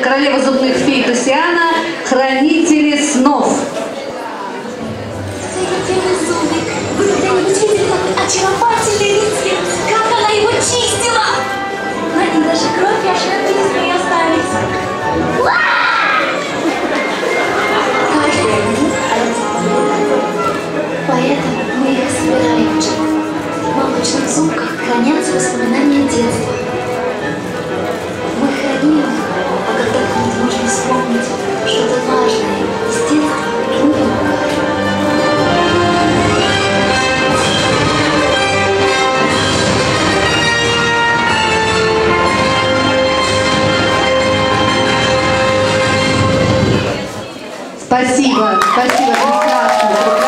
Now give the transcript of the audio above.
королева зубных фей Тусиана, хранители снов. Вы когда-нибудь видели такой очаровательный рецепт? Как она его чистила? На ней даже кровь и ошметки не остались. Каждый из них поэтому мы их собираем. В молочных сумках хранятся воспоминания детства. Мы храним их, а когда кому-то нужно вспомнить что-то важное из детства, мы помогаем. Спасибо, прекрасно.